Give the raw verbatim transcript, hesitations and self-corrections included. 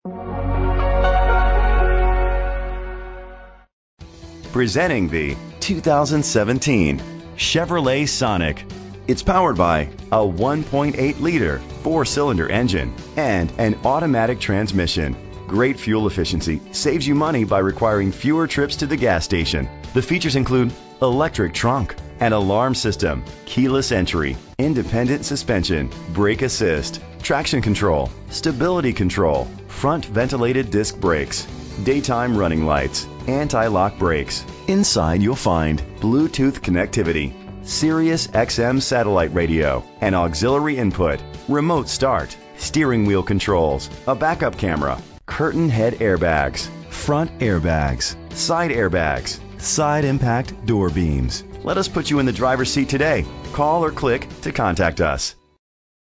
Presenting the two thousand seventeen Chevrolet Sonic. It's powered by a one point eight liter four-cylinder engine and an automatic transmission. Great fuel efficiency saves you money by requiring fewer trips to the gas station. The features include electric trunk, an alarm system, keyless entry, independent suspension, brake assist, traction control, stability control, front ventilated disc brakes, daytime running lights, anti-lock brakes. Inside you'll find Bluetooth connectivity, Sirius X M satellite radio, an auxiliary input, remote start, steering wheel controls, a backup camera, curtain head airbags, front airbags, side airbags, side impact door beams. Let us put you in the driver's seat today. Call or click to contact us.